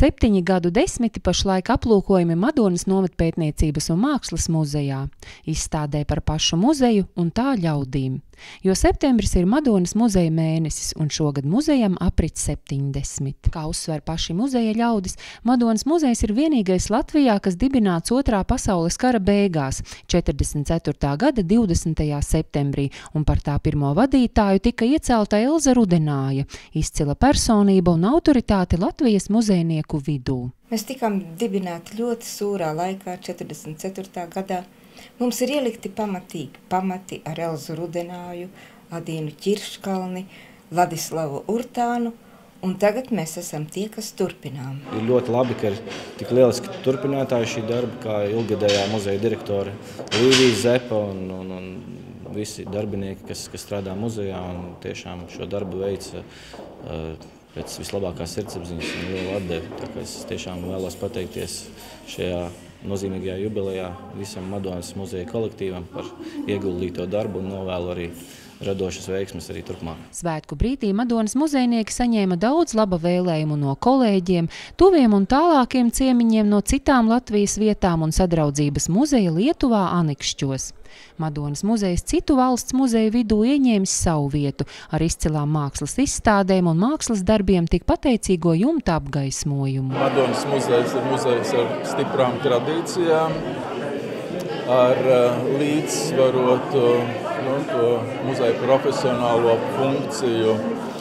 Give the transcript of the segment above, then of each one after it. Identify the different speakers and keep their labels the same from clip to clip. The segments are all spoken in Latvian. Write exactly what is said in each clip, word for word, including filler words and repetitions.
Speaker 1: Septiņi gadu desmiti pašlaik aplūkojami Madonas novatpētniecības un mākslas muzejā, izstādē par pašu muzeju un tā ļaudīm. Jo septembris ir Madonas muzeja mēnesis, un šogad muzejam aprit septiņdesmit. Kā uzsver paši muzeja ļaudis, Madonas muzejs ir vienīgais Latvijā, kas dibināts otrā pasaules kara beigās, četrdesmit ceturtā gada divdesmitajā septembrī, un par tā pirmo vadītāju tika iecelta Elza Rudenāja, izcila personība un autoritāte Latvijas muzejnieku vidū.
Speaker 2: Mēs tikām dibināti ļoti sūrā laikā, četrdesmit ceturtā gadā. Mums ir ielikti pamatīgi pamati ar Elzu Rudenāju, Adīnu Ķirškalni, Ladislavu Urtānu, un tagad mēs esam tie, kas turpinām.
Speaker 3: Ir ļoti labi, ka ir tik lieliski turpinātāji šī darba, kā ilgadējā muzeja direktore Līvija Zepa un, un, un visi darbinieki, kas, kas strādā muzejā un tiešām šo darbu veica uh, pēc vislabākās sirdsapziņas un lielu atdevi. Tā kā es tiešām vēlos pateikties šajā nozīmīgajā jubilejā visam Madonas muzeja kolektīvam par ieguldīto darbu un novēlu arī radošas veiksmes arī turpmāk.
Speaker 1: Svētku brīdī Madonas muzejnieki saņēma daudz laba vēlējumu no kolēģiem, tuviem un tālākiem ciemiņiem no citām Latvijas vietām un sadraudzības muzeja Lietuvā Anikšķos. Madonas muzejs citu valsts muzeju vidū ieņēmis savu vietu ar izcilām mākslas izstādēm un mākslas darbiem tik pateicīgo jumta apgaismojumu.
Speaker 4: Madonas muzejs ir muzejs ar stiprām tradīcijām, ar līdzsvarotu nu, to muzeja profesionālo funkciju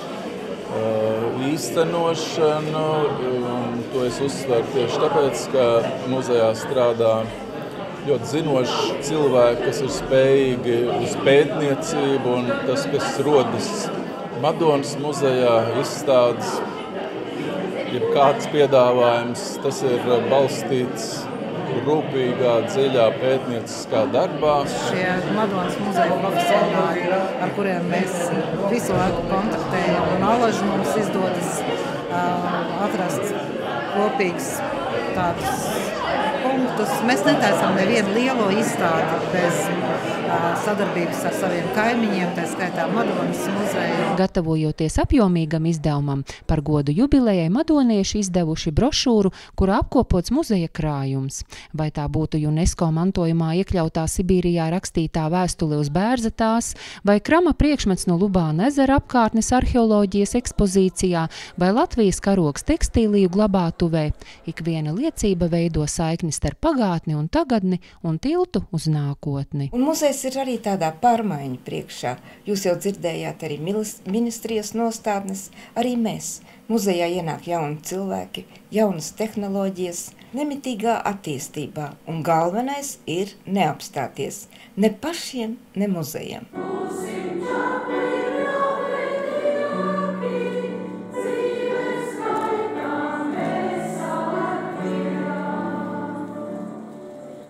Speaker 4: īstenošanu. To es uzsveru tieši tāpēc, ka muzejā strādā ļoti zinoši cilvēki, kas ir spējīgi uz pētniecību, un tas, kas rodas Madonas muzejā, izstādes, jebkāds piedāvājums, tas ir balstīts rūpīgā, dziļā pētnieciskā darbā.
Speaker 5: Šie Madonas muzeja profesionāļi, ar kuriem mēs visu laiku kontaktējam, un alaži mums izdodas uh, atrast kopīgus tādus punktus. Mēs netaisām nevienu lielo izstādi bez uh, sadarbības ar saviem kaimiņiem, tā skaitā Madonas muzeju.
Speaker 1: Gatavojoties apjomīgam izdevumam, par godu jubilejai madonieši izdevuši brošūru, kurā apkopots muzeja krājums. Vai tā būtu UNESCO mantojumā iekļautā Sibīrijā rakstītā vēstule uz Bērzetās, vai krama priekšmets no Lubāna ezera apkārtnes arheoloģijas ekspozīcijā, vai Latvijas karogs tekstīliju glabātuvē. Ikviena liecība veido saikni starp pagātni un tagadni un tiltu uz nākotni.
Speaker 2: Un muzejs ir arī tādā pārmaiņu priekšā. Jūs jau dzirdējāt arī ministrijas nostādnes, arī mēs. Muzejā ienāk jauni cilvēki, jaunas tehnoloģijas, nemitīgā attīstībā, un galvenais ir neapstāties ne pašiem, ne muzejam.